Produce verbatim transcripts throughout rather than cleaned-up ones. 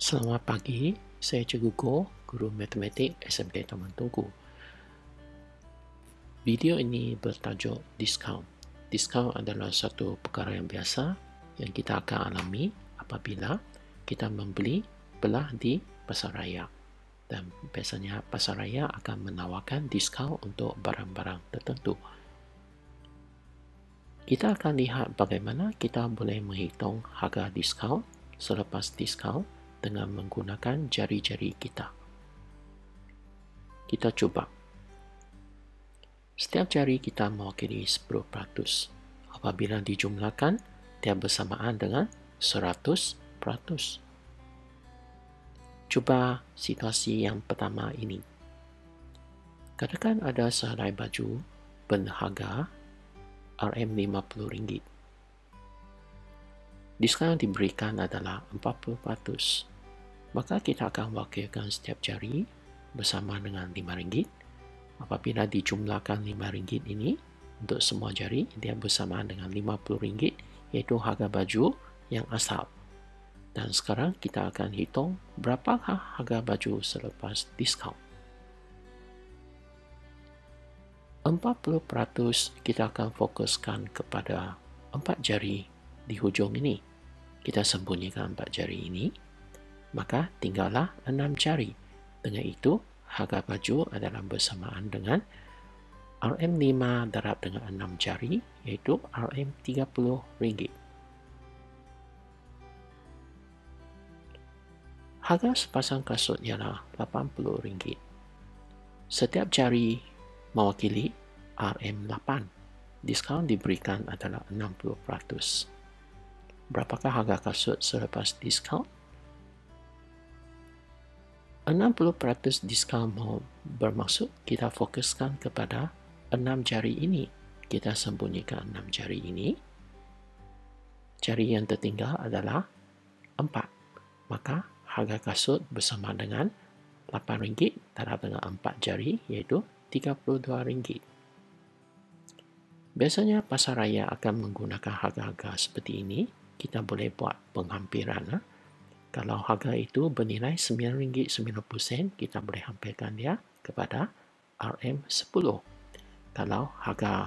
Selamat pagi, saya Cikgu Go, Guru Matematik S M K Taman Tungku. Video ini bertajuk diskaun. Diskaun adalah satu perkara yang biasa yang kita akan alami apabila kita membeli belah di pasaraya. Dan biasanya pasaraya akan menawarkan diskaun untuk barang-barang tertentu. Kita akan lihat bagaimana kita boleh menghitung harga diskaun selepas diskaun dengan menggunakan jari-jari kita. Kita cuba. Setiap jari kita mewakili sepuluh peratus. Apabila dijumlahkan, dia bersamaan dengan seratus peratus. Cuba situasi yang pertama ini. Katakan ada sehelai baju berharga R M lima puluh ringgit. Diskaun yang diberikan adalah empat puluh peratus. Maka kita akan wakilkan setiap jari bersama dengan lima ringgit. Apabila dijumlahkan lima ringgit ini untuk semua jari, dia bersamaan dengan lima puluh ringgit, iaitu harga baju yang asal. Dan sekarang kita akan hitung berapakah harga baju selepas diskaun. empat puluh peratus kita akan fokuskan kepada empat jari di hujung ini. Kita sembunyikan empat jari ini. Maka tinggallah enam jari. Dengan itu, harga baju adalah bersamaan dengan R M lima darab dengan enam jari, iaitu R M tiga puluh ringgit. Harga sepasang kasut ialah lapan puluh ringgit. Setiap jari mewakili R M lapan. Diskaun diberikan adalah enam puluh peratus. Berapakah harga kasut selepas diskaun? enam puluh peratus diskaun bermaksud kita fokuskan kepada enam jari ini. Kita sembunyikan enam jari ini. Jari yang tertinggal adalah empat. Maka harga kasut bersama dengan lapan ringgit darab dengan empat jari, iaitu tiga puluh dua ringgit. Biasanya pasaraya akan menggunakan harga-harga seperti ini. Kita boleh buat penghampiran. Kalau harga itu bernilai sembilan ringgit sembilan puluh sen, kita boleh hampirkan dia kepada R M sepuluh. Kalau harga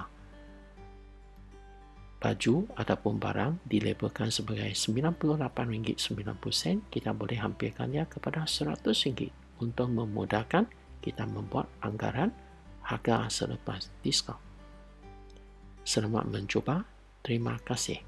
baju ataupun barang dilabelkan sebagai sembilan puluh lapan ringgit sembilan puluh sen, kita boleh hampirkan dia kepada seratus ringgit untuk memudahkan kita membuat anggaran harga selepas diskaun. Selamat mencuba. Terima kasih.